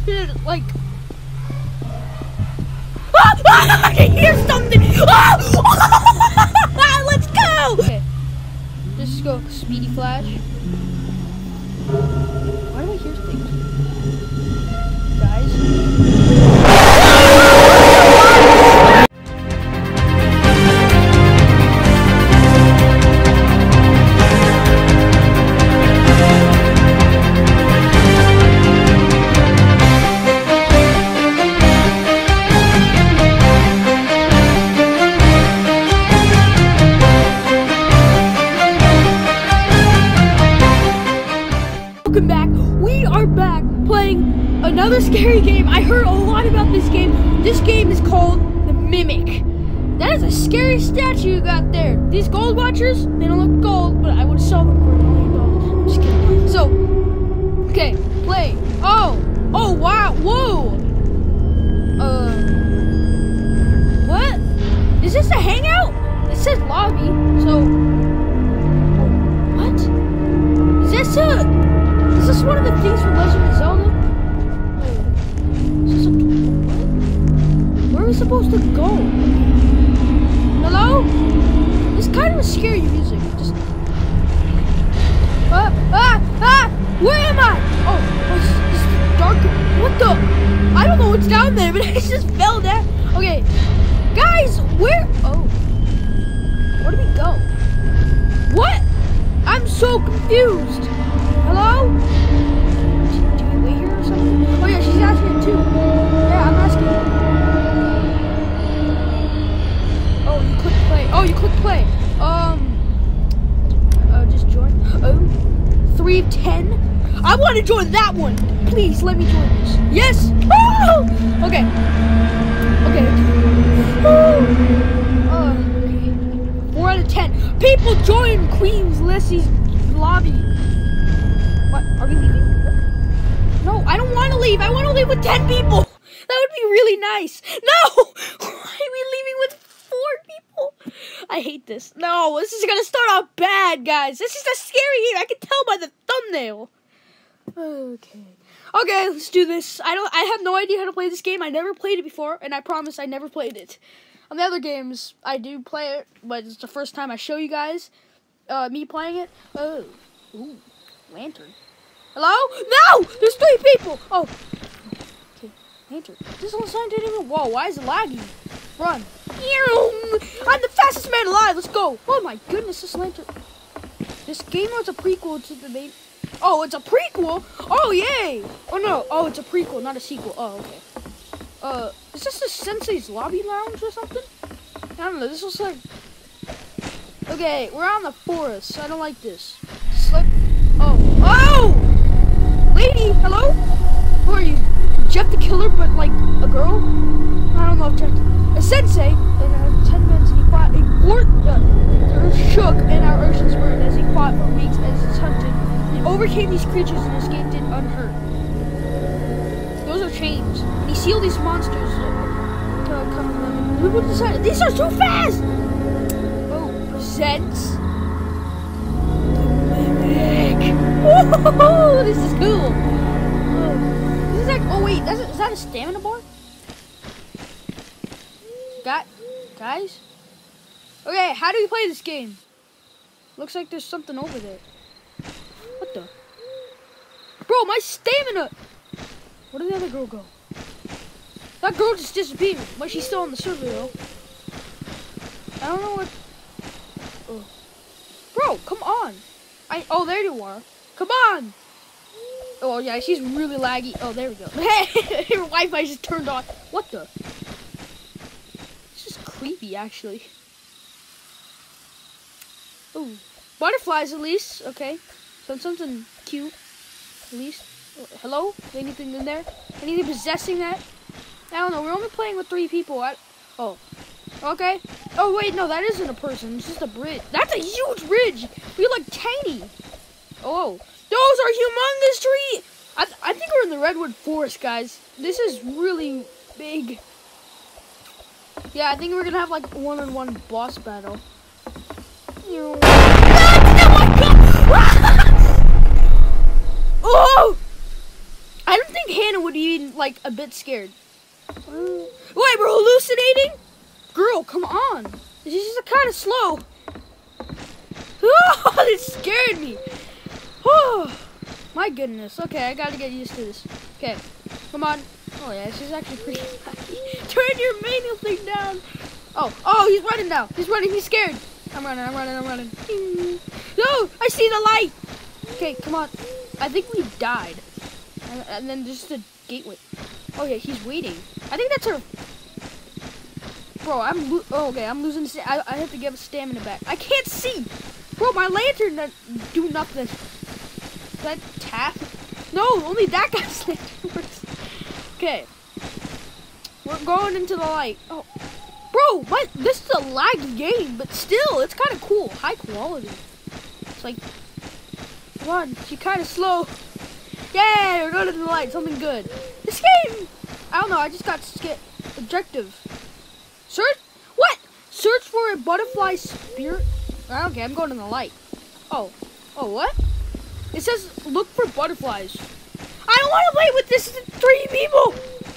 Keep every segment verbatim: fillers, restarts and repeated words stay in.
like. Ah, ah, I can hear something. Ah, ah, let's go. Okay, just go speedy flash. Why do I hear things, guys? Welcome back. We are back playing another scary game. I heard a lot about this game. This game is called The Mimic. That is a scary statue you got there. These gold watchers, they don't look gold, but I would sell them for a million dollars. I'm just kidding. So, okay, play. Oh, oh wow, whoa. Uh, what? Is this a hangout? It says lobby, so, what? Is this a... Is this one of the things from Legend of Zelda? Wait, is this a... Where are we supposed to go? Hello? It's kind of a scary music. Just... Ah! Ah! Ah! Where am I? Oh, oh it's, it's dark. What the? I don't know what's down there, but I just fell down. Okay. Guys, where... Oh. Where do we go? What? I'm so confused. Hello? Do, do we wait here or something? Oh yeah, she's asking too. Yeah, I'm asking. Oh, you click play. Oh, you click play. Um. Uh, just join. Oh, three of ten. I want to join that one. Please let me join this. Yes. Oh! Okay. Okay. Oh. Uh, okay. Four out of ten. People join Queen's Leslie's lobby. What? Are we leaving? No, I don't want to leave. I want to leave with ten people. That would be really nice. No! Why are we leaving with four people? I hate this. No, this is going to start off bad, guys. This is a scary game. I can tell by the thumbnail. Okay. Okay, let's do this. I don't. I have no idea how to play this game. I never played it before, and I promise I never played it. On the other games, I do play it, but it's the first time I show you guys uh, me playing it. Oh. Ooh. Lantern. Hello? No! There's three people! Oh. Okay. Lantern. This little sign didn't even... Whoa, why is it lagging? Run. I'm the fastest man alive. Let's go. Oh my goodness, this lantern. This game was a prequel to the main... Oh, it's a prequel? Oh, yay! Oh, no. Oh, it's a prequel, not a sequel. Oh, okay. Uh, is this the Sensei's Lobby Lounge or something? I don't know. This looks like... Okay, we're on the forest. I don't like this. Slip... Oh. Oh! Lady, hello? Who are you? Jeff the Killer, but like a girl? I don't know if Jeff... A sensei that had ten minutes and he fought a fort... Uh, the earth shook and our oceans burned as he fought for weeks as he's hunted. He overcame these creatures and escaped it unhurt. Those are chains. And he sealed these monsters uh, to come... Who would decide? These are too fast! Oh, presents... Whoa, this is cool. Oh, this is like, oh wait, that's a, is that a stamina bar? Got, guys? Okay, how do we play this game? Looks like there's something over there. What the? Bro, my stamina! Where did the other girl go? That girl just disappeared, but she's still on the server though. I don't know what... Oh. Bro, come on. I, oh, there you are. Come on! Oh, yeah, she's really laggy. Oh, there we go. Hey, her Wi-Fi just turned on. What the? This is creepy, actually. Oh, butterflies, at least. Okay. So something cute, at least. Oh, hello? Anything in there? Anything possessing that? I don't know. We're only playing with three people. I, oh. Okay. Oh, wait, no, that isn't a person. It's just a bridge. That's a huge bridge. We're like tiny. Oh, those are humongous trees. I, th I think we're in the Redwood Forest, guys. This is really big. Yeah, I think we're gonna have like one-on-one boss battle. Oh my god! Oh! I don't think Hannah would be even, like, a bit scared. Uh, wait, we're hallucinating? Girl, come on. This is kind of slow. Oh, this scared me. Oh, my goodness. Okay, I gotta get used to this. Okay, come on. Oh, yeah, this is actually pretty wacky. Turn your manual thing down. Oh, oh, he's running now. He's running. He's scared. I'm running. I'm running. I'm running. No, I see the light. Okay, come on. I think we died. And, and then just a gateway. Oh, yeah, he's waiting. I think that's her. Bro, I'm lo oh, okay. I'm losing. I, I have to give stamina back. I can't see. Bro, my lantern doesn't do nothing. Is that tap? No, only that guy's lantern works. Okay. We're going into the light. Oh. Bro, what? This is a lagged game, but still, it's kind of cool. High quality. It's like, come on, she's kind of slow. Yay, we're going into the light. Something good. This game, I don't know. I just got skip objective. Search what? Search for a butterfly spirit. Okay, I'm going in the light. Oh, oh, what? It says look for butterflies. I don't want to play with this three people.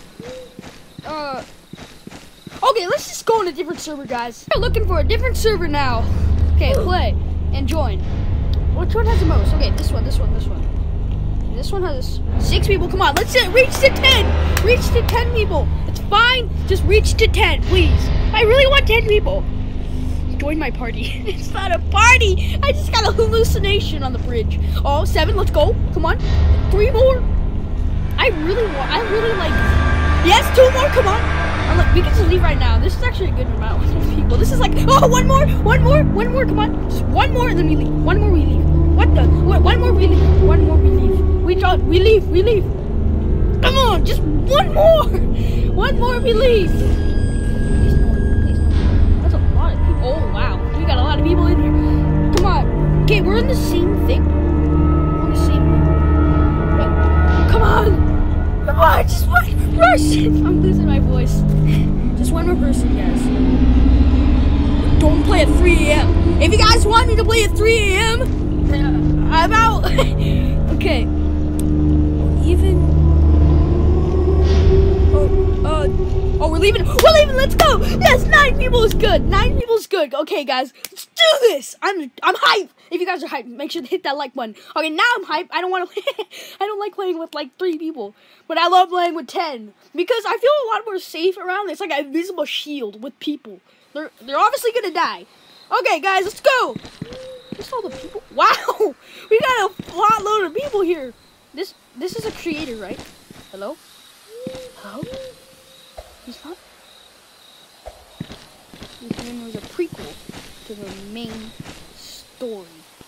Uh. Okay, let's just go on a different server, guys. We're looking for a different server now. Okay, play and join. Which one has the most? Okay, this one, this one, this one. This one has six people. Come on, let's reach to ten. Reach to ten people. It's fine. Just reach to ten, please. I really want ten people. Join my party. It's not a party. I just got a hallucination on the bridge. Oh, seven. Let's go. Come on. Three more. I really want. I really like. Yes, two more. Come on. Oh, look, we can just leave right now. This is actually a good amount of people. This is like, oh, one more, one more, one more, come on. Just one more and then we leave. One more, we leave. What the? What, one more, we leave. One more, we leave. We don't, we leave, we leave. Come on, just one more. One more, we leave. Please no, please no. That's a lot of people. Oh, wow. We got a lot of people in here. Come on. Okay, we're in the same thing. We're on the same. Wait. Come on. Come on, just one person. I'm losing my voice. Just one more person, guys. Don't play at three A M If you guys want me to play at three A M, I'm out. Okay. Even. Oh, uh, oh, we're leaving. We're leaving. Let's go. Yes, nine people is good. Nine people is good. Okay, guys, let's do this. I'm, I'm hyped. If you guys are hyped, make sure to hit that like button. Okay, now I'm hyped. I don't want to. I don't like playing with like three people, but I love playing with ten because I feel a lot more safe around. It's like an invisible shield with people. They're they're obviously gonna die. Okay, guys, let's go. Just all the people. Wow, we got a lot load of people here. This this is a creator, right? Hello. Hello. He's not. This name was a prequel to the main story.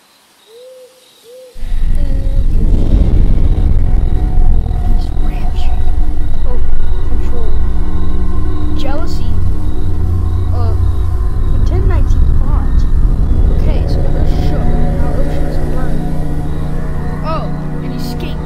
Jealousy of the ten nineteen plot. Okay, so the earth shook and our oceans burned. Oh, and he escaped.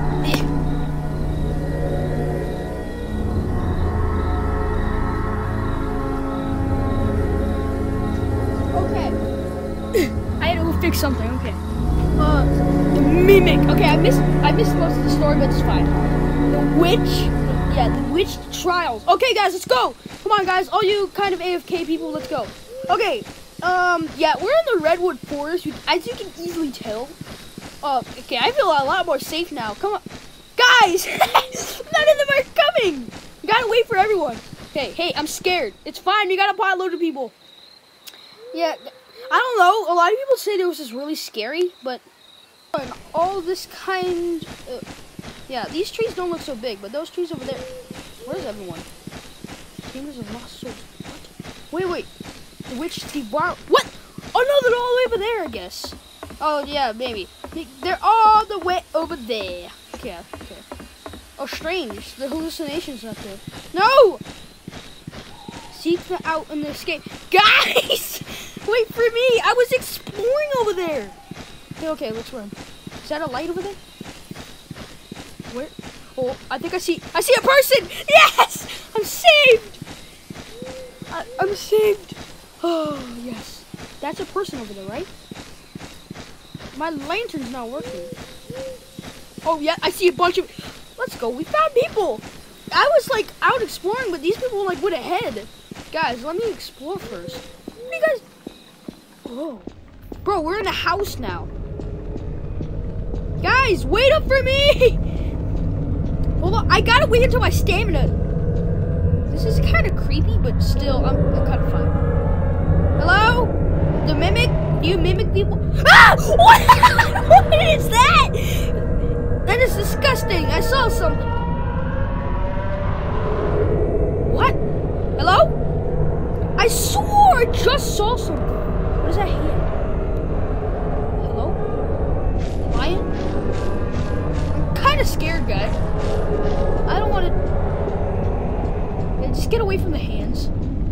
Okay. I had to go fix something, okay. Uh the mimic. Okay, I missed I missed most of the story, but it's fine. The witch. Yeah, the witch trials. Okay, guys, let's go. Come on, guys. All you kind of A F K people, let's go. Okay. Um, yeah, we're in the Redwood Forest, as you can easily tell. Uh, okay, I feel a lot more safe now. Come on. Guys! None of them are coming! You gotta wait for everyone. Okay, hey, I'm scared. It's fine. We got a pot load of people. Yeah, I don't know. A lot of people say it was just really scary, but all this kind of... Yeah, these trees don't look so big, but those trees over there. Where's everyone? Chambers of Lost Souls. What? Wait, wait. The witch, the wild. What? Oh no, they're all the way over there, I guess. Oh yeah, maybe. They're all the way over there. Okay, okay. Oh, strange. The hallucination's not there. No! Seek the out and the escape. Guys! Wait for me! I was exploring over there! Okay, okay, let's run. Is that a light over there? Where? Oh, I think I see, I see a person! Yes! I'm saved! I, I'm saved. Oh, yes. That's a person over there, right? My lantern's not working. Oh, yeah, I see a bunch of... let's go. We found people. I was like out exploring, but these people like went ahead. Guys, let me explore first. What are you guys? Oh, bro, we're in a house now. Guys, wait up for me. Hold on, I gotta wait until my stamina. This is kind of creepy, but still, I'm, I'm kind of fine. Hello? The mimic? Do you mimic people? Ah! What? What is that? That is disgusting. I saw something. What? Hello? I swore I just saw something. What is that hand? Hello? Lion? I'm kind of scared, guys. I don't want to... Yeah, just get away from the hands.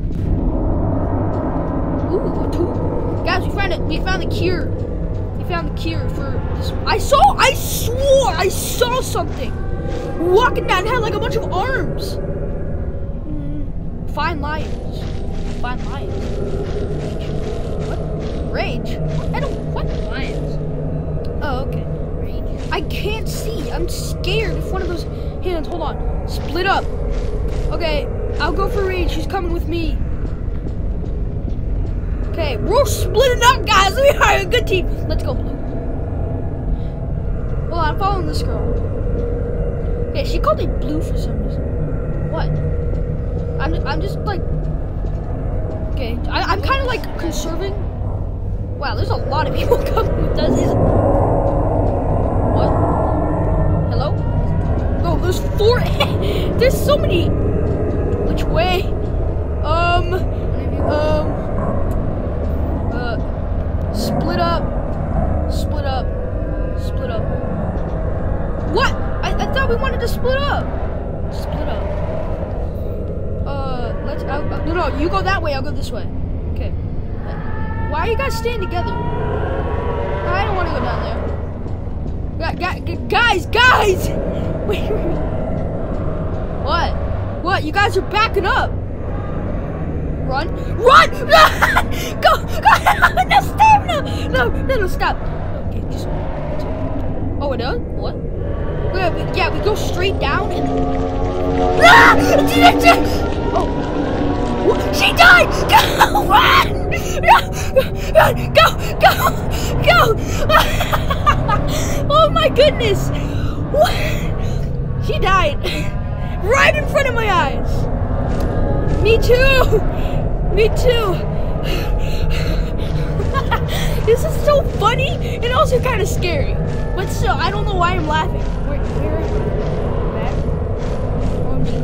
Ooh, a tool. Guys, we found it. We found the cure. We found the cure for this. I saw. I swore. I saw something walking down. It had like a bunch of arms. Mm, fine lions. Fine lions. What? Rage? I don't. What? Lions. Oh, okay. Rage. I can't see. I'm scared. If one of those hands. Hold on. Split up. Okay. I'll go for rage. She's coming with me. Okay, we're splitting up, guys. We are a good team. Let's go, Blue. Hold on, I'm following this girl. Okay, she called me Blue for some reason. What? I'm, I'm just like. Okay, I, I'm kind of like conserving. Wow, there's a lot of people coming with us. Is what? Hello? No, there's four. There's so many. Which way? Um. Um. Split up, split up, split up. What? I, I thought we wanted to split up. Split up. Uh, let's. Uh, uh, no, no, you go that way. I'll go this way. Okay. Why are you guys staying together? I don't want to go down there. Guys, guys, guys! Wait. What? What? You guys are backing up. Run! Run! Run! Go! Go! No stamina! No! No! No! Stop! Okay, just. Oh, it does? What? Yeah, we, yeah, we go straight down and. Ah! Oh! What? She died! Go! Run! Run! Go! Go! Go! Oh my goodness! What? She died right in front of my eyes. Me too! Me too! This is so funny and also kind of scary. But still, I don't know why I'm laughing. Where, where are you? Back? Or me?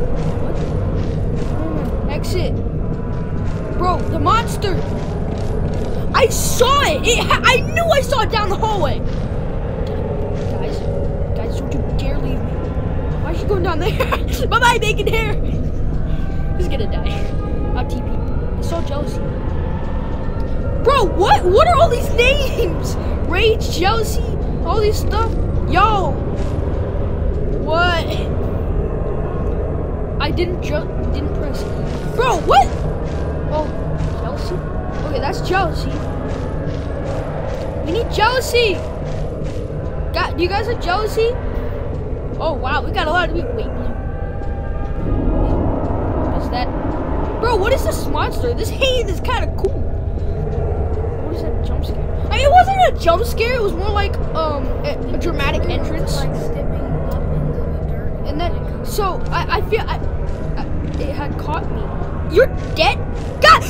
What? Exit. Bro, the monster! I saw it! it I knew I saw it down the hallway! Guys, guys, don't you dare leave me. Why is she going down there? Bye-bye, bacon hair! He's gonna die. I'll T P. It's so jealousy. Bro, what? What are all these names? Rage, jealousy, all this stuff. Yo. What? I didn't ju didn't press. Bro, what? Oh, jealousy. Okay, that's jealousy. We need jealousy. Got? Do you guys have jealousy? Oh wow, we got a lot of people. Wait, Blue. That, bro, what is this monster? This hand is kind of cool. What is that jump scare? I mean, it wasn't a jump scare. It was more like um a, a dramatic entrance. Like stepping up into the dirt. And then, so I, I feel I, I, it had caught me. You're dead, God!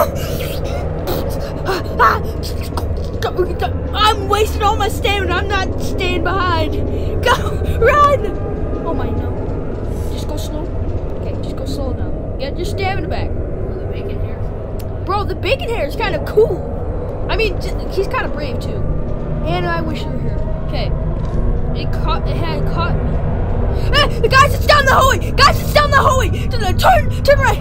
I'm wasting all my stamina. I'm not staying behind. Go, run! Oh my no! Just go slow. Okay, just go slow now. Get your stamina back. Oh, the bacon hair. Bro, the bacon hair is kind of cool. I mean, he's kind of brave too. And I wish you were here. Okay. It caught. It had caught me. Hey, guys, it's down the hallway. Guys, it's down the hallway. Turn, turn right.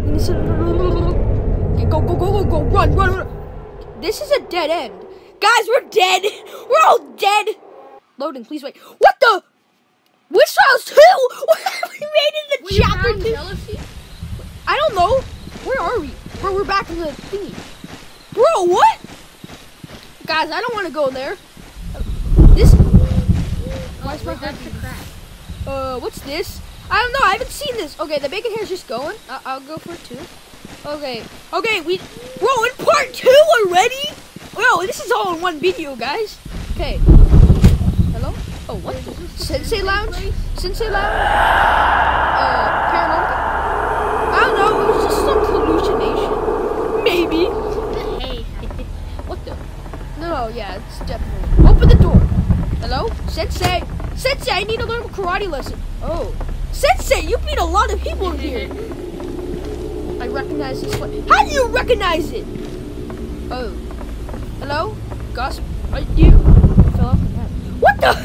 Okay, go, go, go, go, go. Run, run, run. This is a dead end. Guys, we're dead. We're all dead. Loading, please wait. What the? Witch Trials two? We made it to Well, you chapter found two. jealousy? I don't know. Where are we? Bro, we're back in the thingy. Bro, what? Guys, I don't want to go there. This. Oh, Why is my that's heart the crack. Uh, what's this? I don't know. I haven't seen this. Okay, the bacon hair's just going. I I'll go for it too. Okay. Okay, we... Bro, in part two already? Bro, this is all in one video, guys. Okay. Hello? Oh, what? Sensei Lounge? Sensei Lounge? Uh, Paranormal? I don't know. It was just some hallucination. Maybe. Hey. What the? No, yeah, it's definitely... Open the door. Hello? Sensei? Sensei, I need to learn a karate lesson. Oh. Sensei, you beat a lot of people in here. I recognize this one. How do you recognize it? Oh. Hello? Gus? Are you... Fell off the map. What the?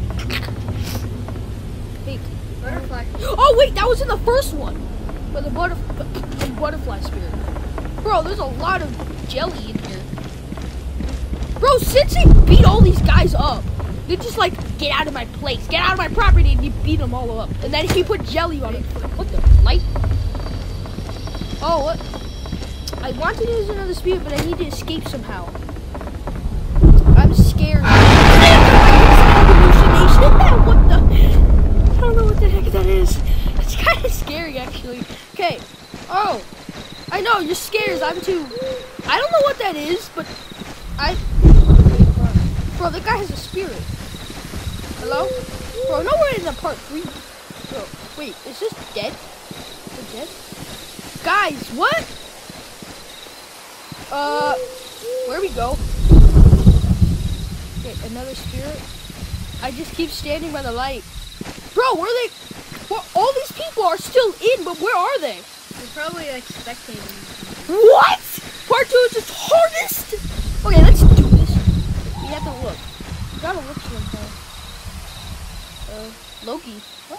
Fake. Butterfly. Oh, wait, that was in the first one. But the, butterf the butterfly spirit. Bro, there's a lot of jelly in here. Bro, Sensei beat all these guys up. They just like, get out of my place, get out of my property, and he beat them all up. And then he put jelly on it. What the? Light? Oh, what? I want to use another speed, but I need to escape somehow. I'm scared. What the? I don't know what the heck that is. It's kind of scary, actually. Okay. Oh. I know, you're scared. I'm too. I don't know what that is, but I... Bro, that guy has a spirit. Hello? Bro, no, we're in the part three. Bro, wait, is this dead? Is it dead? Guys, what? Uh, where we go? Okay, another spirit. I just keep standing by the light. Bro, where are they? Well, all these people are still in, but where are they? They're probably like spectating. What? Part two is just hardest? Okay, let's do this. We have to look. We gotta look sometime. Uh, Loki. What?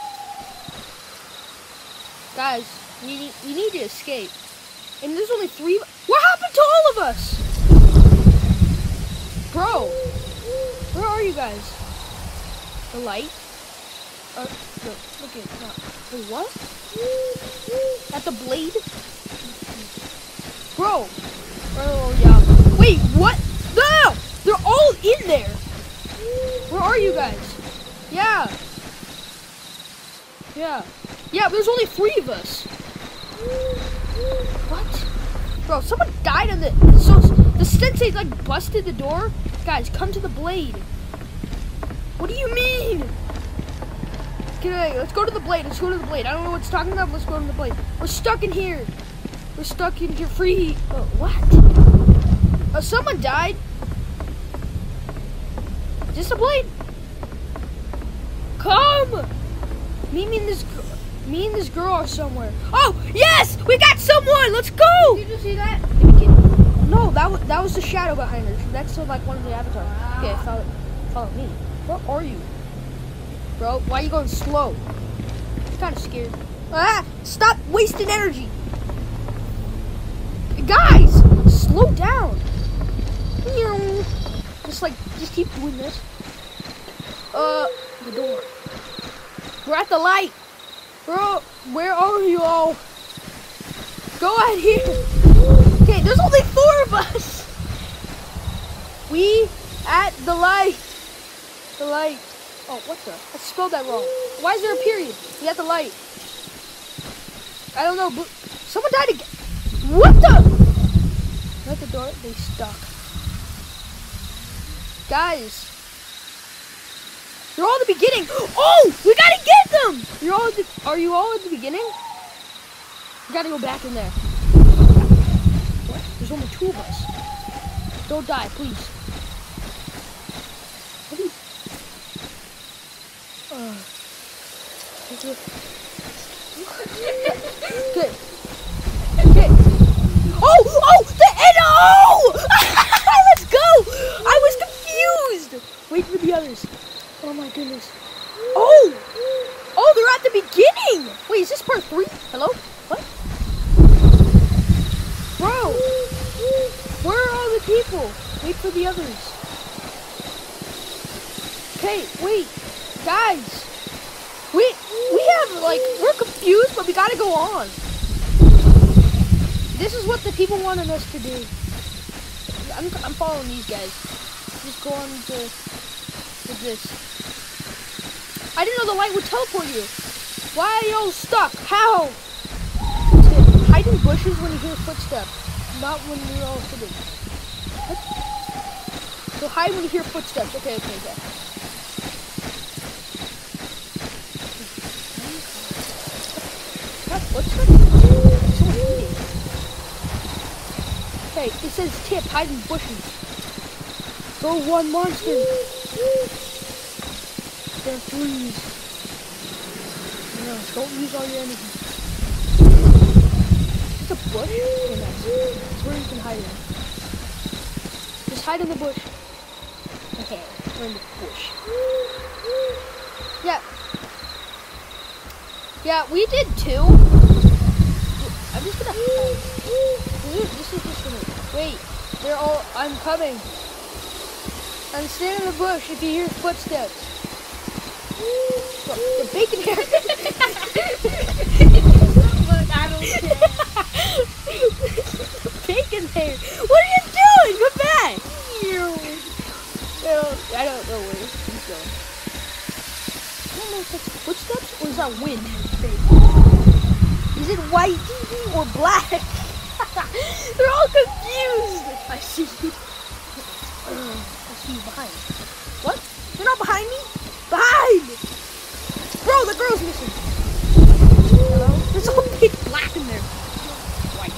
Guys, we need, we need to escape. And there's only three. What happened to all of us? Bro, where are you guys? The light? Uh, no, look at that. Wait, what? At the blade? Bro. Oh, yeah. Wait, what? No! They're all in there. Where are you guys? Yeah. Yeah. Yeah, there's only three of us. What? Bro, someone died on the... So, the sensei, like, busted the door? Guys, come to the blade. What do you mean? Okay, let's go to the blade. Let's go to the blade. I don't know what it's talking about. But let's go to the blade. We're stuck in here. We're stuck in here free. Oh, what? Uh, someone died. Is this a blade? Come! Me, me and this girl. Me and this girl are somewhere. Oh, yes! We got someone! Let's go! Did you see that? No, that was, that was the shadow behind her. Next to, like, one of the avatars. Wow. Okay, follow, follow me. Where are you? Bro, why are you going slow? I'm kind of scared. Ah! Stop wasting energy! Guys! Slow down! Just, like, just keep doing this. Uh, the door. We're at the light! Bro, where are you all? Go out here! Okay, there's only four of us! We at the light! The light. Oh, what the? I spelled that wrong. Why is there a period? We at the light. I don't know, but someone died again. What the? At the door, they stuck. Guys. You're all at the beginning. Oh, we gotta get them. You're all. At the, are you all at the beginning? We gotta go back in there. What? There's only two of us. Don't die, please. What are you? Uh, okay. Okay. Okay. Oh, oh, the N O! Let's go! I was confused. Wait for the others. Oh my goodness. Oh! Oh, they're at the beginning! Wait, is this part three? Hello? What? Bro! Where are all the people? Wait for the others. Okay, wait. Guys. We we have, like, we're confused, but we gotta go on. This is what the people wanted us to do. I'm, I'm following these guys. Just go on to, to this. I didn't know the light would teleport you. Why are y'all stuck? How? Tip, hide in bushes when you hear footsteps, not when you're all sitting. What? So hide when you hear footsteps. Okay, okay, okay. What? What's that? Someone eating. Okay, it says tip, hide in bushes. Go one monster. There are threes. No, don't use all your energy. It's a bush? Okay, nice. That's where you can hide in. Just hide in the bush. Okay, we're in the bush. Yeah. Yeah, we did too. I'm just gonna hide. This is just gonna wait. They're all I'm coming. I'm standing in the bush if you hear footsteps. Look, the bacon hair. Look, I don't care. Bacon hair. What are you doing? Come back. I don't, I don't know where he's going. I don't know if that's footsteps or is that wind? Is it white or black? They're all confused. I see you. I see you behind. What? You're not behind me? Behind! Bro, the girl's missing. Hello? There's all pitch black in there. White.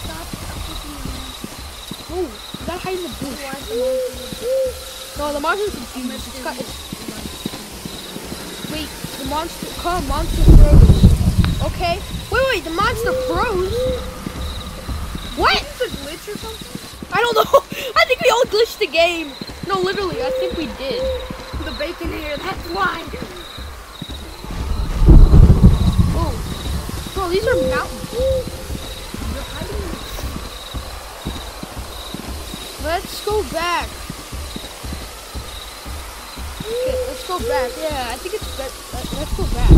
Oh, you gotta hide in the bush. No, the monster's confused. It's got, it's... Wait, the monster... Come, monster froze. Okay. Wait, wait, the monster froze? What? Is it a glitch or something? I don't know. I think we all glitched the game. No, literally, I think we did. The bacon hair, that's why. Oh, bro, these are mountains. Let's go back. Okay, let's go back. Yeah, I think it's better. Let's go back.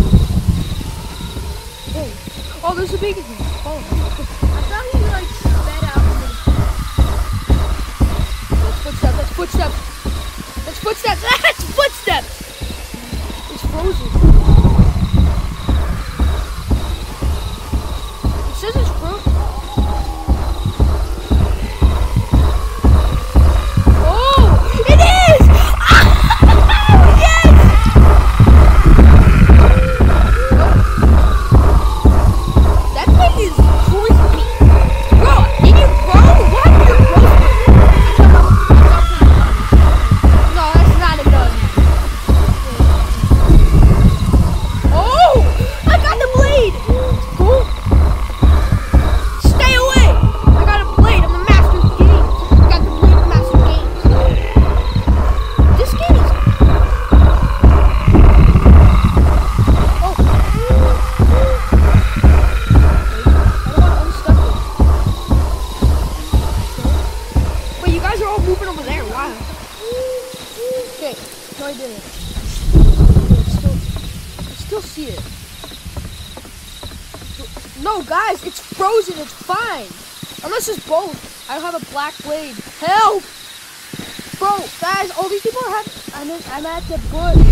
Oh, oh, there's a bacon hair. Oh, I thought he like sped out. that's footsteps. That's footsteps. That's footsteps. That's footsteps. It's frozen. It says it's frozen. Oh, it is! Yes! That thing is crispy. Bro, did you froze? What? You froze? No, that's not a gun. Oh! I got the blade! Cool. Stay away! I got a blade. I'm the master of the game. I got the blade, the master of games. This game is... Oh. Wait, I don't want to unstuck it. Wait, you guys are all moving over there. Wow. Okay. No, I didn't. Okay, it's still, I still see it. No, guys, it's frozen. It's fine. Unless it's both. I don't have a black blade. Help! Bro, guys, all these people are having... I'm, in, I'm at the bush.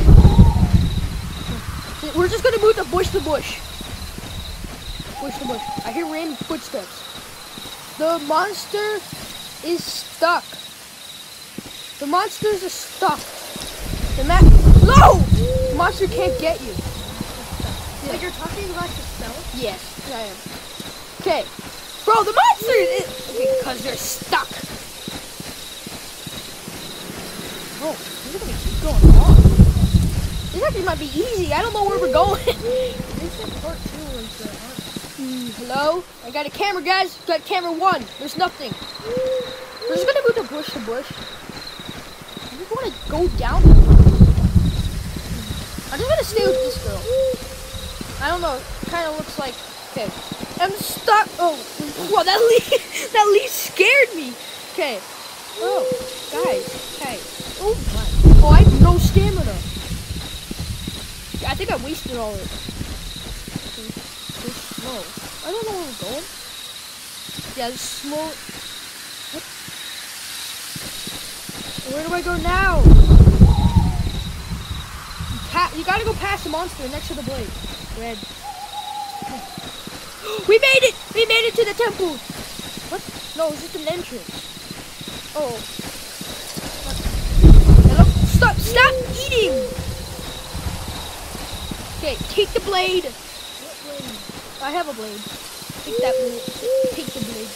We're just going to move the bush to bush. Bush to bush. I hear random footsteps. The monster is stuck. The monsters are stuck. The ma- No! The monster can't get you. Like you're talking about yourself? Yes, I am. Okay. Bro, the monster is... Okay, because they're stuck. Oh, this is going to keep going on. This actually might be easy. I don't know where we're going. They said part two was the hard. Mm, hello? I got a camera, guys. Got camera one. There's nothing. We're just going to move the bush to bush. I just want to go down the bush. I'm just going to stay with this girl. I don't know. It kind of looks like... Okay. I'm stuck. Oh, wow, that leaf, that leaf scared me. Okay. Oh, guys. Okay. Oh, my. Oh, I have no stamina. I think I wasted all of it. So slow. I don't know where we're going. Yeah, it's slow. What? Where do I go now? Cat. you gotta go past the monster next to the blade. Red. We made it! We made it to the temple! What? No, it's just an entrance. Oh. Hello? Stop! Stop eating! Okay, take the blade. What blade? I have a blade. Take that blade. Take the blade.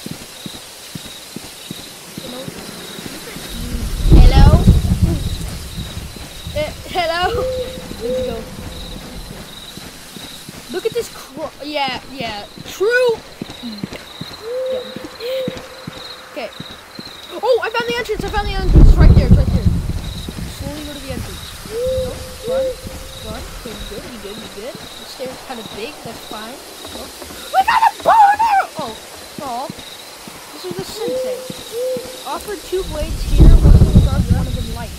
Hello? Hello? Uh, hello? Let's go. Look at this cro- yeah, yeah. True! Okay. Oh, I found the entrance! I found the entrance! It's right there, it's right there. Slowly go to the entrance. Oh, run. Run. Okay, we good, we good, we good. The stairs kind of big, that's fine. Oh. We got a bow and arrow! Oh, oh. This is the sensei. Offered two blades here, one of them dark, one of them light.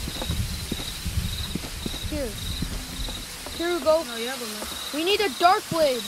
Here. Here we go. Oh, you have one. We need a dark blade.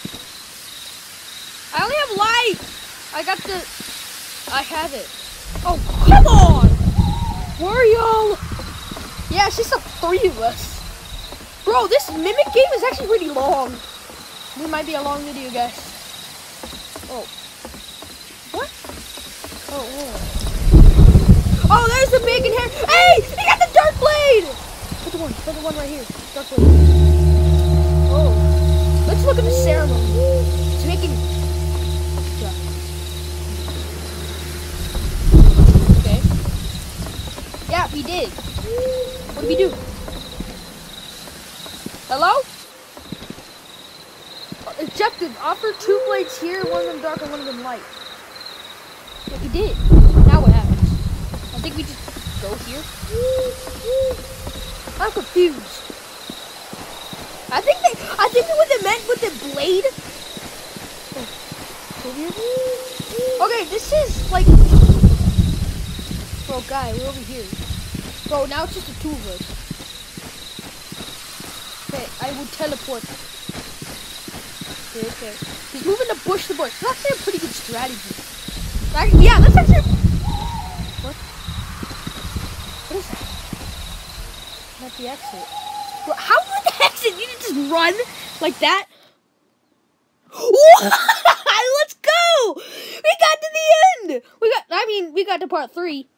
I only have light. I got the... I have it. Oh, come on! Where are y'all? Yeah, it's just the three of us. Bro, this Mimic game is actually pretty long. It might be a long video, guys. Oh. What? Oh, oh. Oh, there's the bacon hair. Hey, he got the dark blade! Put the one, put the one right here. Dark blade. Oh. Let's look at the ceremony. It's making... Okay. Yeah, we did. What did we do? Hello? Objective. Offer two blades here, one of them dark and one of them light. Yeah, we did. Now what happens? I think we just go here. I'm confused. I think they I think what they meant with the blade. Oh, over here? Okay, this is like bro guy, we're over here. Bro, now it's just the two of us. Okay, I will teleport. Okay, okay. He's moving to bush the bush. That's actually a pretty good strategy. Right? Yeah, that's actually... What? What is that? Not the exit. Bro, how would the exit? You didn't just run like that? Let's go! We got to the end! We got, I mean, we got to part three.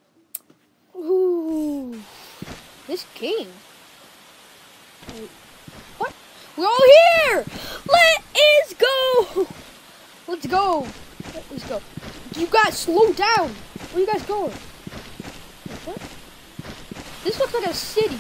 Ooh. This game. Wait. What? We're all here! Let us go! Let's go. Let's go. You guys, slow down. Where are you guys going? Wait, what? This looks like a city.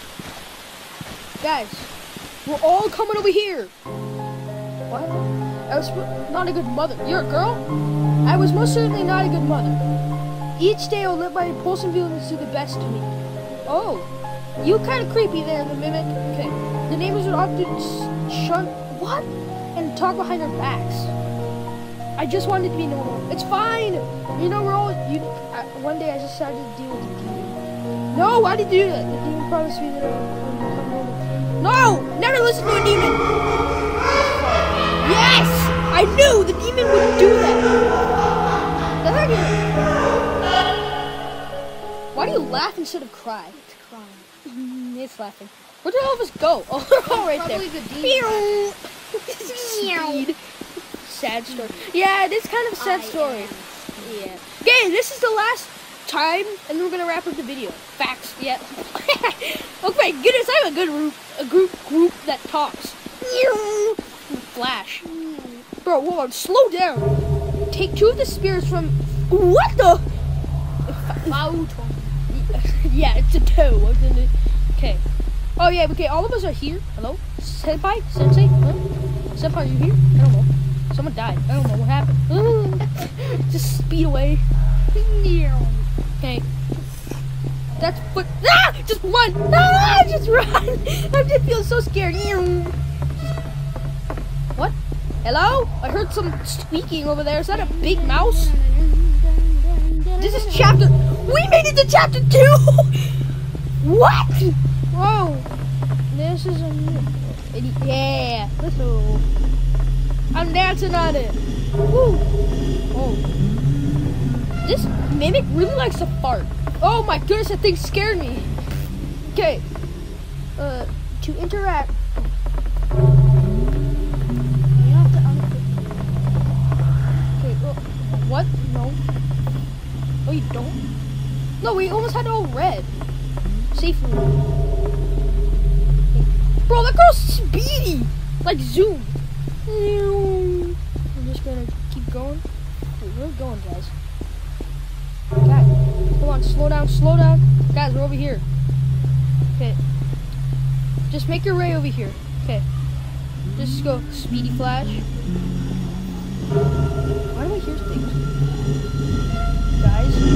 Guys, we're all coming over here. What? I was not a good mother. You're a girl? I was most certainly not a good mother. Each day I'll let my impulsive feelings do the best to me. Oh, you kind of creepy there, the Mimic. Okay, the neighbors would often shun what and talk behind our backs. I just wanted to be normal. It's fine. You know, we're all. You. I, one day I just decided to deal with the demon. No, why did you do that? The demon promised me that I would become normal. No, never listen to a demon. Yes, I knew the demon would do that. That's not good. Why do you laugh instead of cry? It's crying. Mm, it's laughing. Where did all of us go? Oh, they're all right there. Probably the demon. Speed. Sad story. Yeah, it is kind of a sad I story. am. Yeah. Okay, this is the last time, and then we're gonna wrap up the video. Facts. Yeah. Oh my goodness, I have a good group, a group group that talks. Flash. Bro, hold on. Slow down. Take two of the spears from. What the? Yeah, it's a toe. Okay. Oh yeah. Okay. All of us are here. Hello, Senpai, Sensei. Huh? Senpai, are you here? I don't know. Someone died. I don't know what happened. Just speed away. Okay. That's what. Ah! Just run. Ah! Just run. I just feel so scared. What? Hello? I heard some squeaking over there. Is that a big mouse? This is chapter. We made it to chapter two. What? Whoa. This is a new. Yeah. Let's go. I'm dancing on it. Woo. Oh. This Mimic really likes to fart. Oh my goodness, that thing scared me. Okay. uh, to interact. You have to unequip. Okay, well, what? No. Oh, you don't? No, we almost had it all red. Safe room. Okay. Bro, that girl's speedy. Like zoom. I'm just gonna keep going. Dude, we're going, guys. Guys, come on, slow down, slow down. Guys, we're over here. Okay. Just make your way over here. Okay. Just go speedy flash. Why do I hear things? Guys.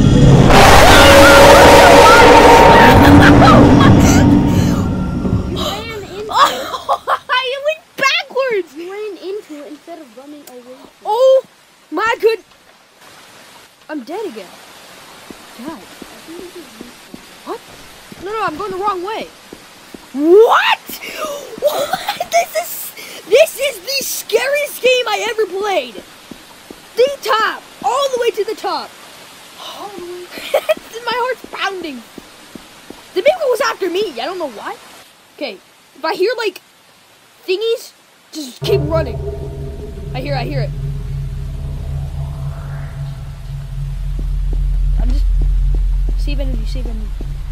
You ran into it. I went backwards. You ran into it instead of running away. Oh my good. I'm dead again. God. What? No, no, I'm going the wrong way. What? What? This is this is the scariest game I ever played. The top, all the way to the top. All the way. My heart's pounding. The big one was after me. I don't know why. Okay, if I hear like thingies, just keep running. I hear, I hear it. I'm just save energy, save energy.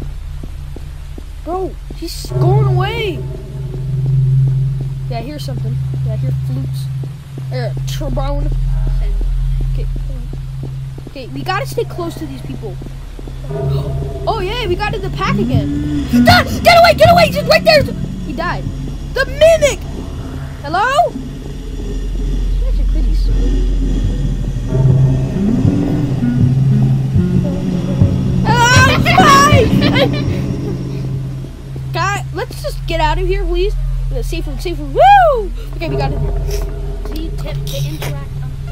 Bro, she's going away. Yeah, I hear something. Yeah, I hear flutes. Or trombone. Okay, okay, we gotta stay close to these people. Oh yeah, we got in the pack again. Ah, get away, get away! Just right there. He died. The mimic. Hello? She's actually pretty sweet. Oh, fine! God, let's just get out of here, please. Uh, Safe room, safe room. Woo! Okay, we got in here. See, tip to interact.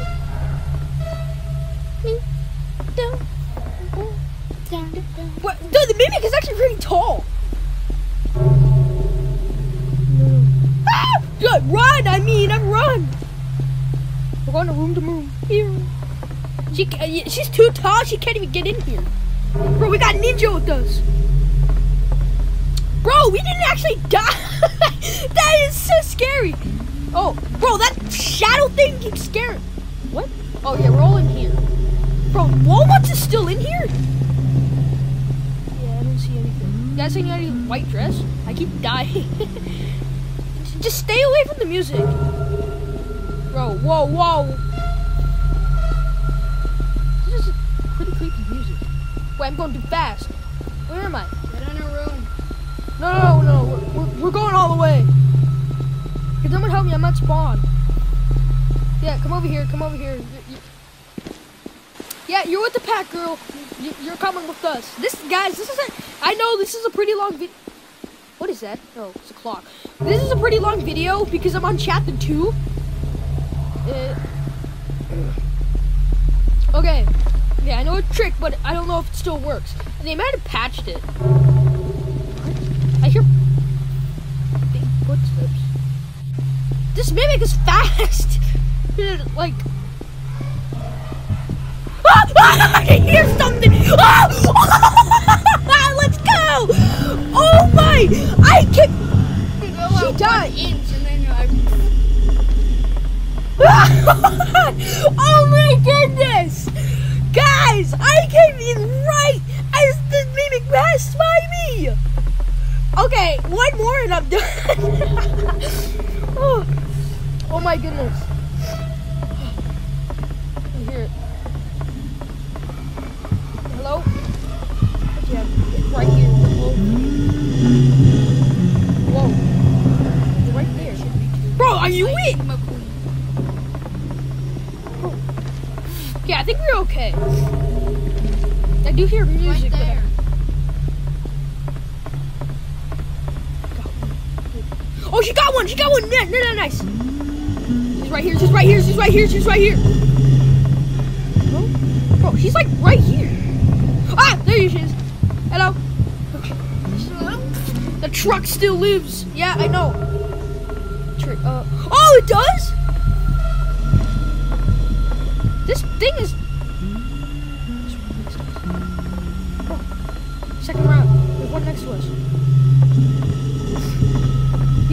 What? Dude, the mimic is actually pretty tall. Ah! Good, run! I mean, I'm run. We're going to room to room. Here. She, uh, she's too tall. She can't even get in here. Bro, we got Ninja with us. Bro, we didn't actually die. That is so scary. Oh, bro, that shadow thing keeps scaring. What? Oh yeah, we're all in here. Bro, Walnuts is still in here? Yeah, I don't see anything. You guys see any white dress? I keep dying. Just stay away from the music. Bro, whoa, whoa. This is pretty creepy music. Wait, I'm going too fast. Where am I? Get in a room. No, no, no, we're, we're, we're going all the way. Can someone help me? I'm at spawn. Yeah, come over here, come over here. You're, you're... Yeah, you're with the pack, girl. You, you're coming with us. This, guys, this is a, I know this is a pretty long video. What is that? Oh, it's a clock. This is a pretty long video because I'm on chapter two. Uh, okay. Yeah, I know a trick, but I don't know if it still works. They might have patched it. What? I hear big footsteps. This mimic is fast. Like. Ah, ah, I hear something. Ah, ah, let's go. Oh my! I can. She died. Inch and then you're like, Oh my goodness! Guys, I came in right as the mimic passed by me! Okay, one more and I'm done. oh. oh my goodness. I hear it. Hello? Yeah, it's right here. Whoa. Whoa. You're right there. Bro, are you it? Yeah, I think we're okay. I do hear music, right there. But I... Oh, she got one! She got one! No, no, no, nice. She's right here. She's right here. She's right here. She's right here. Bro, bro, she's like right here. Ah, there she is. Hello. Okay. The truck still lives. Yeah, I know. Trick. Uh. Oh, it does. This thing is. Oh, second round. There's one next to us.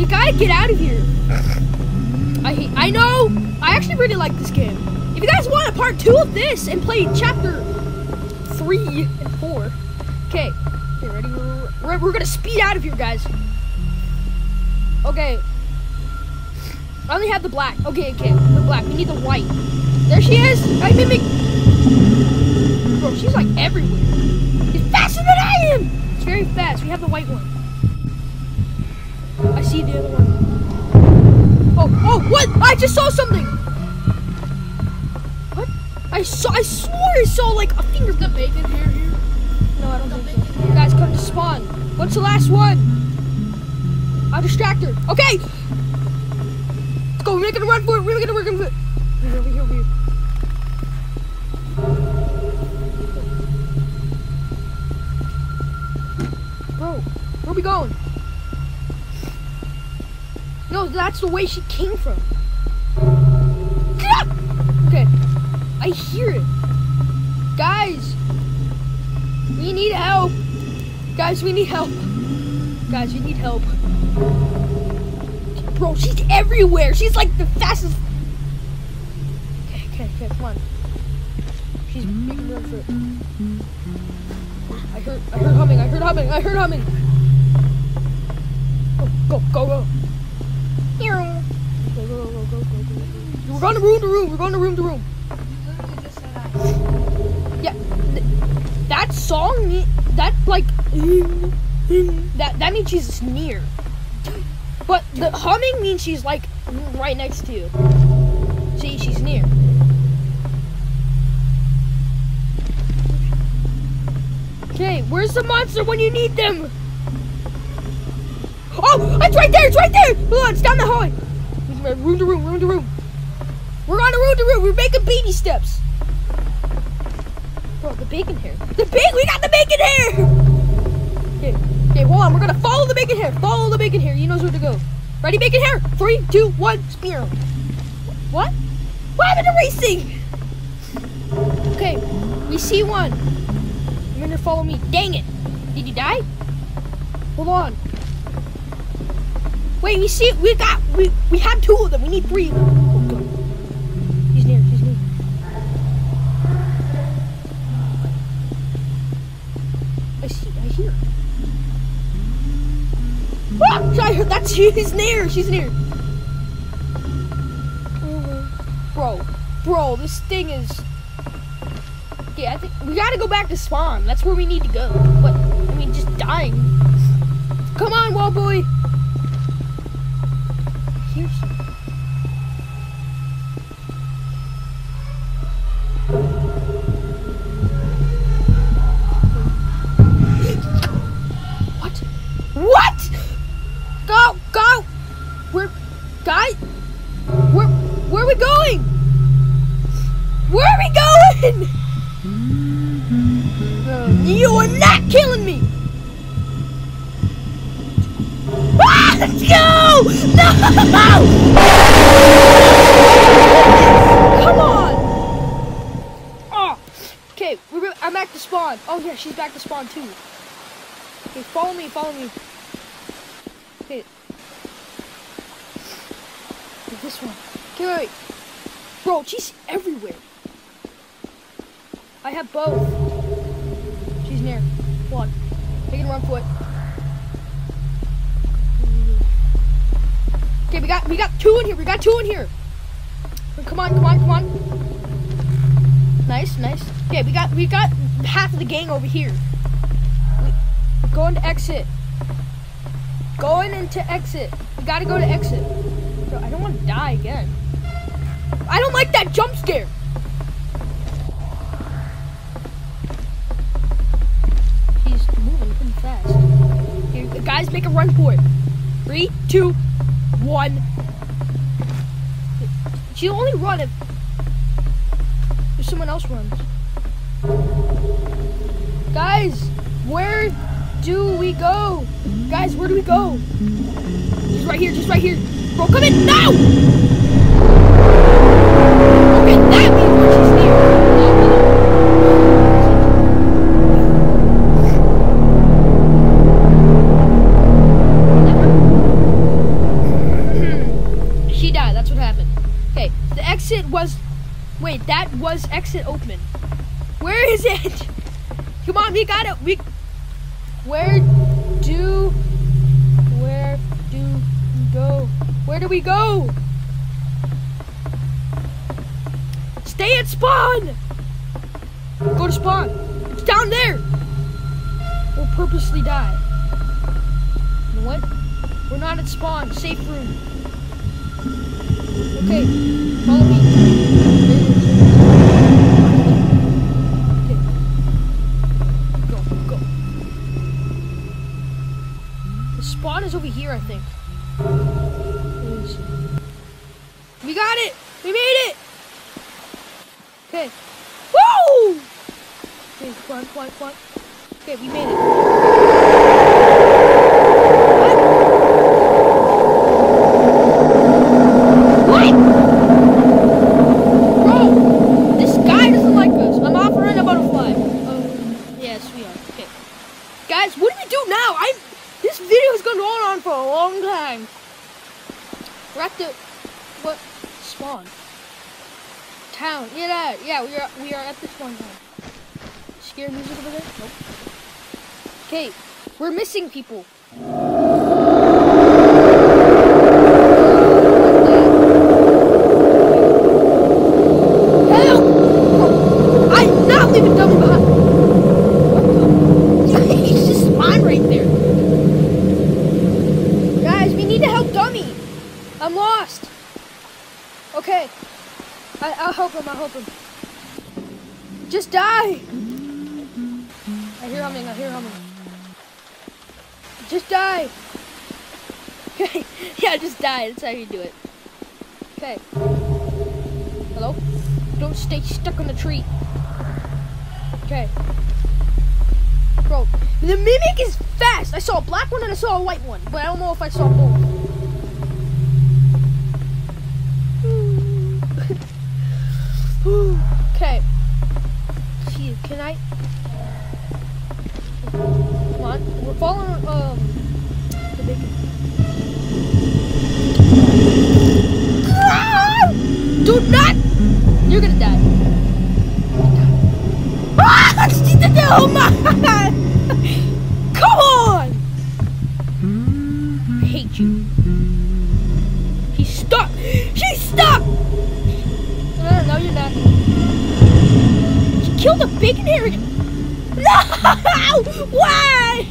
We gotta get out of here. I hate, I know. I actually really like this game. If you guys want a part two of this and play chapter three and four, okay. Okay, ready? We're, we're, we're gonna speed out of here, guys. Okay. I only have the black. Okay, okay, the black. We need the white. There she is. I mimic. Bro, she's like everywhere. She's faster than I am. It's very fast. We have the white one. I see the other one. Oh, oh, what? I just saw something. What? I saw. I swore I saw like a finger. The bacon hair here. No, I don't think so. You guys, come to spawn. What's the last one? I'll distract her. Okay. Let's go. We're making a run for it. We're gonna work for it. We're over here. Over here. Bro, where are we going? No, that's the way she came from. Okay, I hear it. Guys, we need help. Guys, we need help. Guys, we need help. Bro, she's everywhere. She's like the fastest. Okay, okay, okay, come on. She's making room for it. I heard, I heard humming, I heard humming, I heard humming. Go, go, go, go. Go, go, go, go, go, go, go. We're going to room to room, we're going to room to room. Yeah, th that song, that like, that, that means she's near. But the humming means she's like right next to you. See, she's near. Okay, where's the monster when you need them? Oh, it's right there, it's right there! Hold on, it's down the hallway. Room to room, room to room. We're on a room to room, we're making baby steps. Bro, the bacon hair. The bacon, we got the bacon hair! Okay, okay, hold on, we're gonna follow the bacon hair. Follow the bacon hair, he knows where to go. Ready, bacon hair? Three, two, one, spear. What? What happened to racing? Okay, we see one. Remember, follow me. Dang it. Did you die? Hold on. Wait, we see, we got, we, we had two of them. We need three of them. Oh, God. He's near, he's near. I see, I hear. Ah, I heard that, she's near, she's near. Bro, bro, this thing is... Yeah, I think we gotta go back to spawn. That's where we need to go. But, I mean, just dying. Come on, wall boy. Here's what? What? Go, go. Where, guys? Where, where are we going? Where are we going? You are not killing me! Ah, let's go! No! Come on! Oh, okay, we're, I'm back to spawn. Oh yeah, she's back to spawn too. Okay, follow me, follow me. Okay. This one. Okay, wait, wait. Bro, she's everywhere. I have both. She's near. Hold on. Take a run for it. Okay, we got we got two in here. We got two in here. Come on, come on, come on. Nice, nice. Okay, we got we got half of the gang over here. We, going to exit. Going into exit. We gotta go to exit. Bro, I don't want to die again. I don't like that jump scare. Fast. Here, guys, make a run for it. Three, two, one. She'll only run if, if someone else runs. Guys, where do we go? Guys, where do we go? Just right here, just right here. Bro, come in. No! Okay, that means where she's near. that's what happened. Okay, the exit was... Wait, that was exit open. Where is it? Come on, we got it. We... Where do... Where do we go? Where do we go? Stay at spawn! Go to spawn. It's down there. We'll purposely die. You know what? We're not at spawn. Safe room. Okay, follow me. Okay. Go, go. The spawn is over here, I think. We got it! We made it! Okay. Woo! Okay, come on, come on, come on. Okay, we made it. What? Bro, this guy doesn't like us. I'm offering a butterfly. Oh, yes, we are. Okay. Guys, what do we do now? I'm. This video is going to go on for a long time. We're at the. What? Spawn. Town. Yeah, yeah, we are we are at the spawn town. Scare music over there? Nope. Okay, we're missing people. Help! Oh, I'm not leaving Dummy behind. What the? He's just spawned right there. Guys, we need to help Dummy. I'm lost. Okay. I, I'll help him, I'll help him. Just die! I hear humming, I hear humming. Just die! Okay, yeah, just die, that's how you do it. Okay. Hello? Don't stay stuck on the tree. Okay. Bro, the Mimic is fast! I saw a black one and I saw a white one, but I don't know if I saw both. Okay. Gee, can I? Come on. We're following um the big. Ah! Do not! You're gonna die. Ah! Oh my! Come on! I hate you. She's stuck. She's stuck. No, no, you're not. She killed a bacon area. No! Why?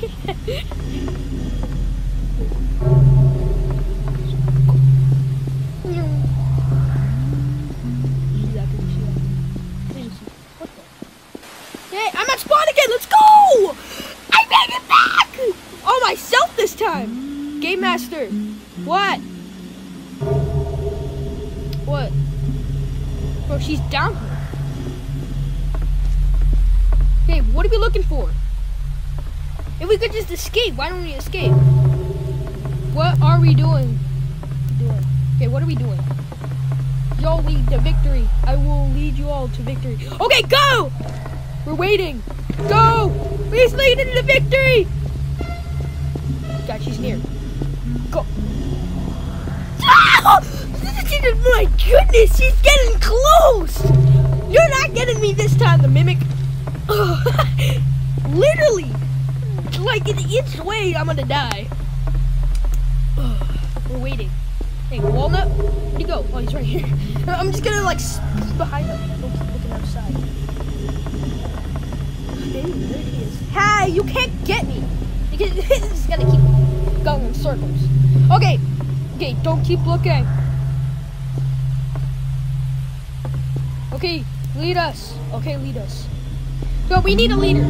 Hey, I'm at spawn again. Let's go! I made it back! Oh, myself this time. Game Master. What? What? Bro, she's down here. Okay, what are we looking for? If we could just escape, why don't we escape? What are we doing? doing? Okay, what are we doing? Y'all lead to victory. I will lead you all to victory. Okay, go! We're waiting. Go! Please lead into victory! God, she's near. Go. Ah! My goodness, she's getting close! You're not getting me this time, the Mimic. Literally, like an inch away, I'm gonna die. We're waiting. Hey, Walnut, where'd he go? Oh, he's right here. I'm just gonna like behind him. Don't keep looking outside. There he is. Hi, you can't get me. You just gotta keep going in circles. Okay, okay, don't keep looking. Okay, lead us. Okay, lead us. So we need a leader.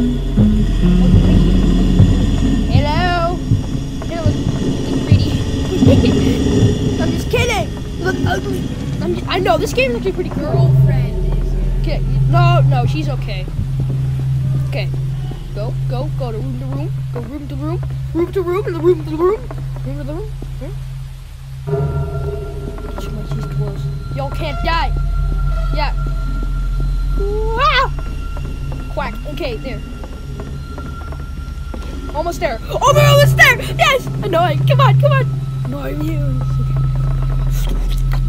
Hello. Hello, look pretty. I'm just kidding. Look ugly. I'm just, I know this game's actually pretty cool. Girlfriend is. Okay. No, no, she's okay. Okay. Go, go, go to room to room. Go room to room. Room to room. And the room to the room. Room to the room. Hmm? She's close. Y'all can't die. Yeah. Wow. Quack. Okay, there. Almost there. Oh, we're almost there. Yes. Annoying. Come on, come on. Annoying you.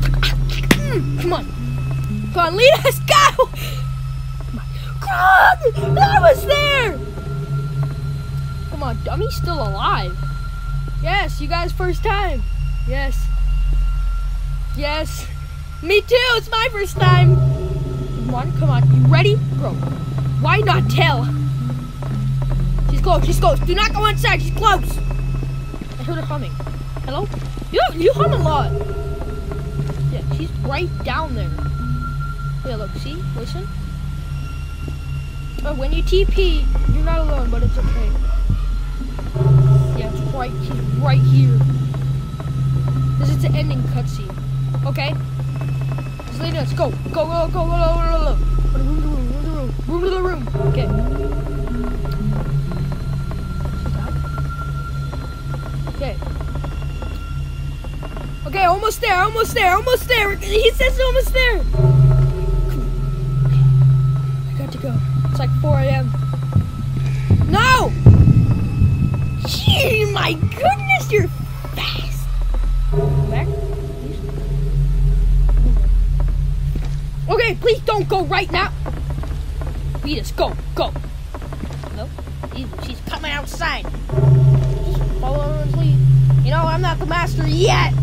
Come on. Come on, lead us. Go! Come on. God! That was there! Come on, Dummy's still alive. Yes, you guys' first time. Yes. Yes. Me too, it's my first time. Come on, come on. You ready? Bro, why not tell? She's close, she's close. Do not go inside, she's close. I heard her humming. Hello? You, you hum a lot. Yeah, she's right down there. Yeah, look, see? Listen. Oh, when you T P, you're not alone, but it's okay. Yeah, it's right here, right here. This is the ending cutscene. Okay? Just lead us. Go, go, go, go, go, go, go, go. Room to room, room to room, room to the room. Okay. Okay. Okay, almost there, almost there, almost there. He says almost there. I got to go. It's like four A M No! Gee, my goodness, you're fast. Back, please. Okay, please don't go right now. Beat us, go, go. No, she's coming outside. Just follow everyone's lead. You know, I'm not the master yet.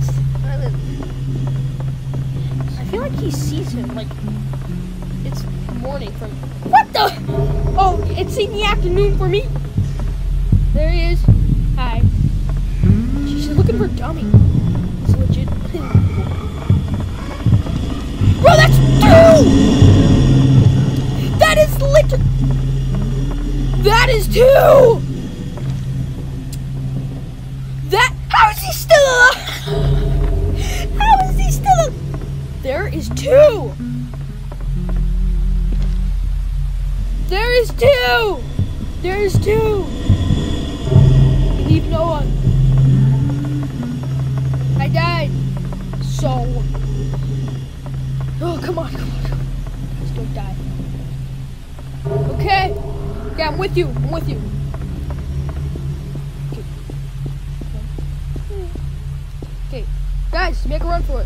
I feel like he sees him, like, it's morning for me. What the? Oh, it's in the afternoon for me. There he is. Hi. She's looking for Dummy. It's legit. Bro, that's two! That is lit. That is two! That. How is he still alive? How is he still alive? There is two! There is two! There is two! Leave no one. I died. So. Oh, come on, come on, come on. Let's don't die. Okay. Okay, I'm with you. I'm with you. Okay. Okay. Guys, make a run for it.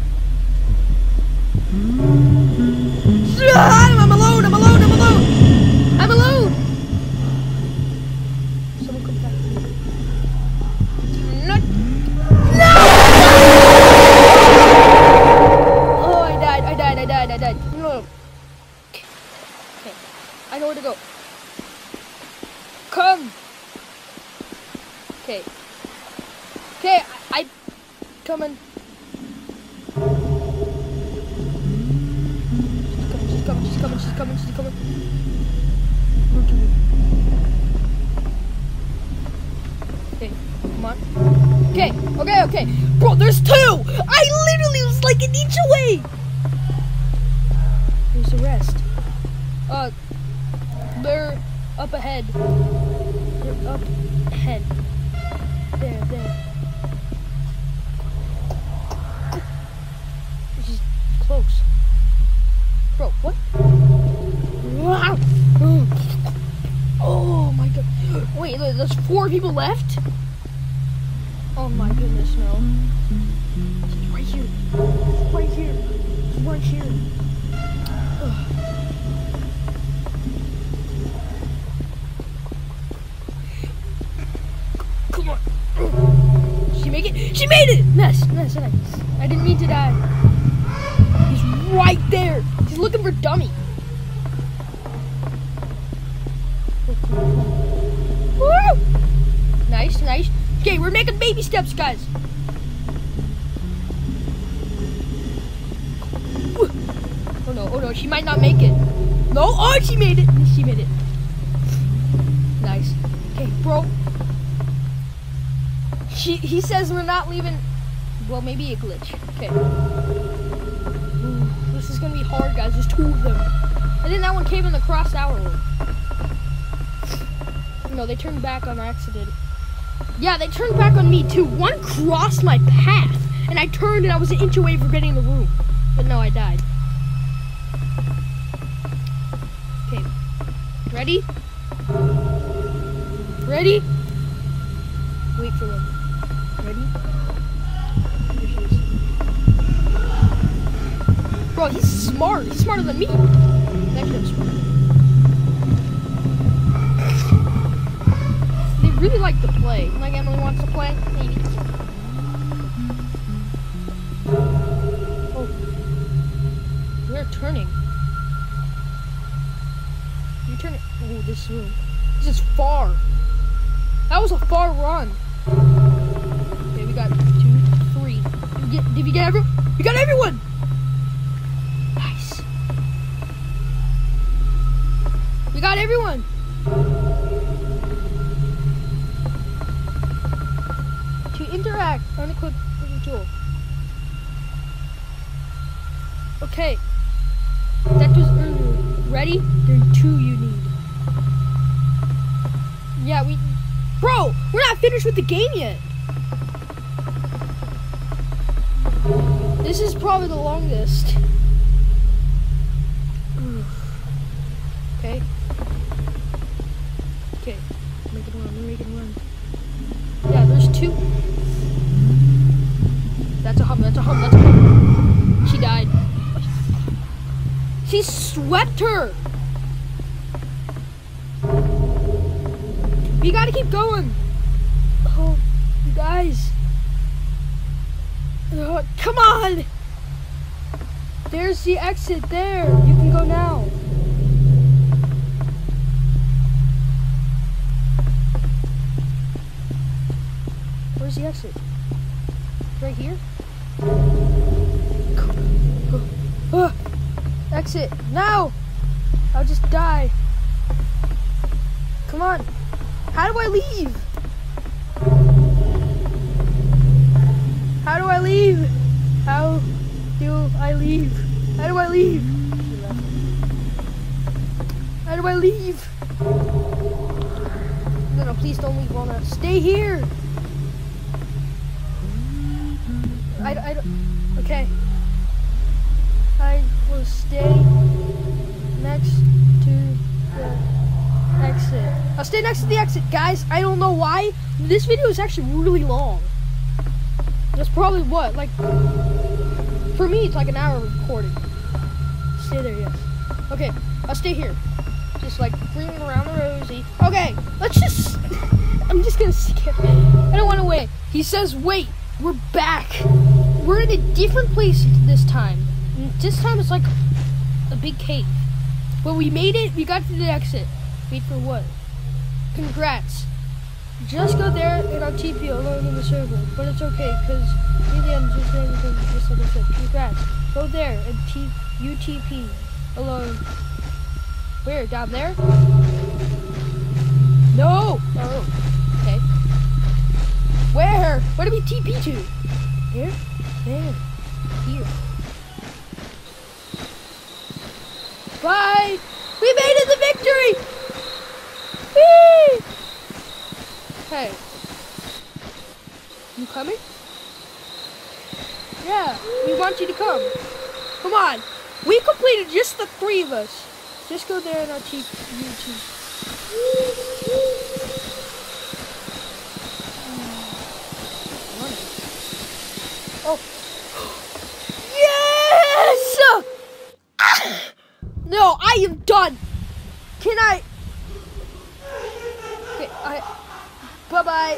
I'm alone, I'm alone, I'm alone. I'm alone. Someone come back to me. Not. No! Oh, I died, I died, I died, I died. No. Okay. Okay. I know where to go. Come. Okay. Okay, I, I coming. She's coming, she's coming, she's coming, she's coming. Okay, come on. Okay, okay, okay. Bro, there's two! I literally was like an inch away! Where's the rest? Uh, they're up ahead. They're up ahead. There, there. She's close. Bro, what? Wow. Oh my god. Wait, there's four people left? Oh my goodness, no. It's right here. It's right here. It's right here. Ugh. Come on. Did she make it? She made it! Nice, nice, nice. I didn't mean to die. He's right there. He's looking for Dummy. Woo! Nice, nice. Okay, we're making baby steps, guys. Oh no, oh no, she might not make it. No, oh, she made it. She made it. Nice. Okay, bro. She, he says we're not leaving. Well, maybe a glitch. Okay. Ooh, this is gonna be hard, guys. There's two of them. I think that one came in the cross hour one. No, they turned back on accident. Yeah, they turned back on me too. One crossed my path, and I turned and I was an inch away from getting in the room. But no, I died. Okay. Ready? Ready? Wait for them. Ready? Here she is. Bro, he's smart. He's smarter than me. Actually, I'm smarter. They really like to play. Like Emily wants to play. Maybe. Oh. We're turning. You're turning. Oh, this room. This is far. That was a far run. Okay, we got two, three. Did you get, did you get everyone? You got everyone! Nice. We got everyone. To interact, unequip tool. Okay. That was earlier. Ready? There are two you need. Yeah, we... Bro, we're not finished with the game yet. This is probably the longest. Okay. Okay. Make it run, make it run. Yeah, there's two. That's a hum, that's a hum, that's a hum. She died. She swept her. We gotta keep going. Oh, you guys. Oh, come on. There's the exit there. You can go now. Where's the exit? Right here? Oh, exit. Now. I'll just die. Come on. How do I leave? How do I leave? How do I leave? How do I leave? How do I leave? No, no, please don't leave, Lana. Stay here. I, I, okay. I will stay next to the exit. I'll stay next to the exit, guys. I don't know why. This video is actually really long. That's probably what, like, for me, it's like an hour of recording. Stay there, yes. Okay, I'll stay here. Just like bringing around the rosy. Okay, let's just, I'm just gonna skip. I don't want to wait. He says, wait, we're back. We're in a different place this time. And this time it's like a big cave. But we made it, we got to the exit. Wait for what? Congrats. Just go there and I'll T P alone in the server. But it's okay, because in the end, just everything just like I said. Congrats. Go there and T U T P alone. Where? Down there? No! Oh, okay. Where? Where do we T P to? Here? There. Here. Bye! We made it the victory! Whee! Hey. You coming? Yeah, we want you to come. Come on. We completed just the three of us. Just go there and I'll teach you to. Oh. Yes! No, I am done. Can I? Okay, I. Bye-bye.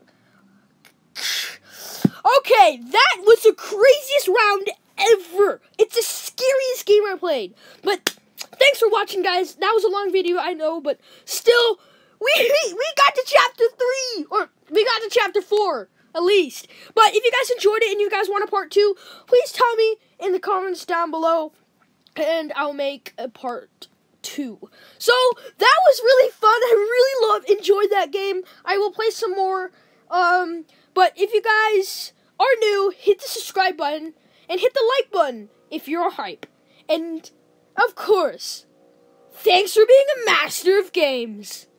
Okay, that was the craziest round ever. It's the scariest game I played. But thanks for watching, guys. That was a long video, I know, but still, we we got to chapter three, or we got to chapter four, at least. But if you guys enjoyed it and you guys want a part two, please tell me in the comments down below, and I'll make a part two. So that was really fun. I really loved, enjoyed that game. I will play some more. Um, but if you guys are new, hit the subscribe button and hit the like button if you're hype. And of course, thanks for being a master of games.